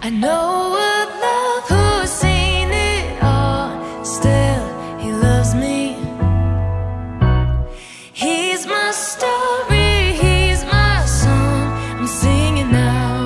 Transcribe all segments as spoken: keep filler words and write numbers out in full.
I know a love who's seen it all, still he loves me. He's my story, he's my song, I'm singing now.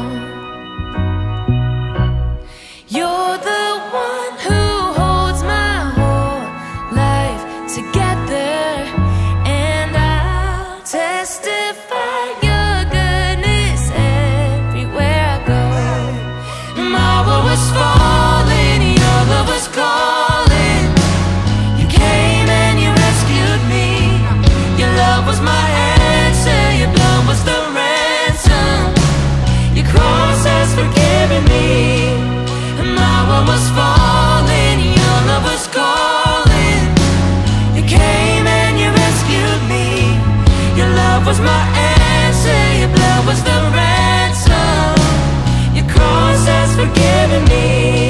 You're the one who holds my whole life together, and I'll testify your goodness everywhere I go. My world was falling, your love was calling. You came and you rescued me. Your love was my answer, your blood was the ransom. Your cross has forgiven me. My world was falling, your love was calling. You came and you rescued me. Your love was my answer, your blood was the ransom. Your cross has forgiven me.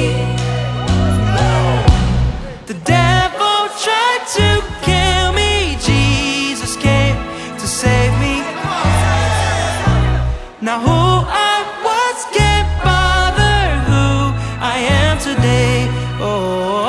The devil tried to kill me, Jesus came to save me. Now who I was can't bother who I am today. Oh,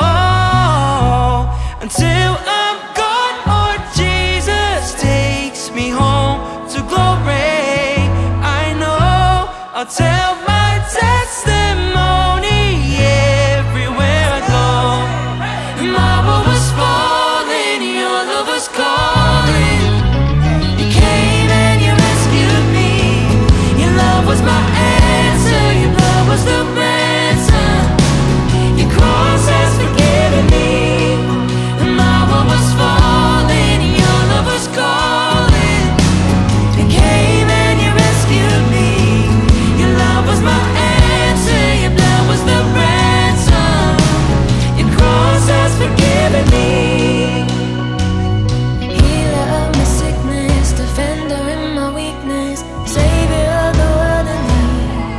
until I'm gone or Jesus takes me home to glory. I know I'll tell my testimony everywhere I go. My world was falling, your love was calling. You came and you rescued me. Your love was my answer, your blood was the ransom. Your cross has forgiven me. My world was falling, your love was calling. You came and you rescued me. Your love was my answer, your blood was the ransom. Your cross has forgiven me. Healer of my sickness, defender in my weakness, savior of the world and me.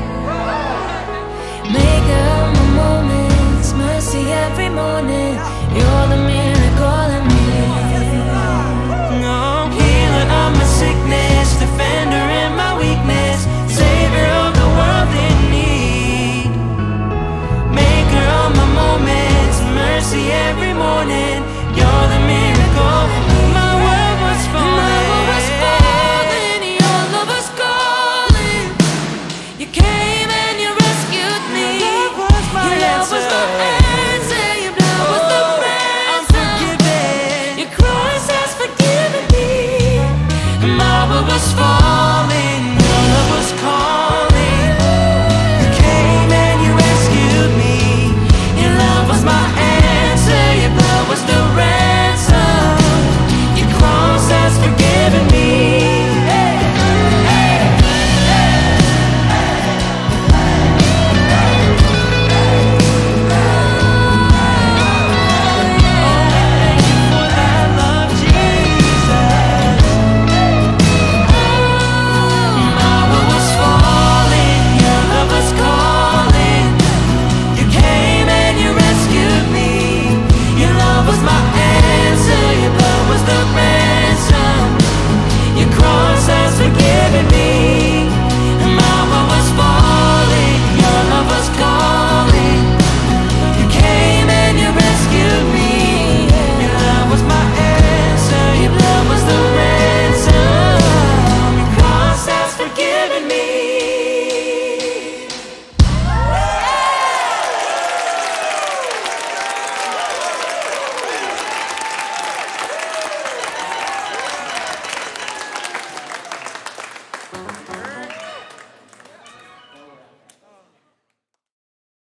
Maker of my moments, mercy every morning. You're the miracle in me. No, healer of my sickness, defender in my weakness, savior of the world in need. Maker of my moments, mercy every morning. You're the miracle. My world was falling, my world was falling. Your love was calling. You came and you rescued me. Your love was my answer. Your blood was the ransom. Your cross has forgiven me. My world was falling. Your love was calling. You came and you rescued me. Your love was my answer. Your blood was the ransom. Your cross has forgiven me.